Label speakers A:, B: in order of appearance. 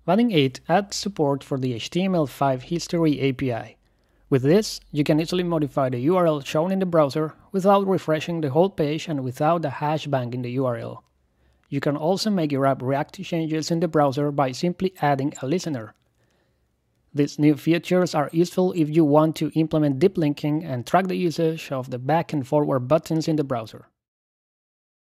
A: Vaadin 8 adds support for the HTML5 history API. With this, you can easily modify the URL shown in the browser without refreshing the whole page and without the hashbang in the URL. You can also make your app react to changes in the browser by simply adding a listener. These new features are useful if you want to implement deep linking and track the usage of the back and forward buttons in the browser.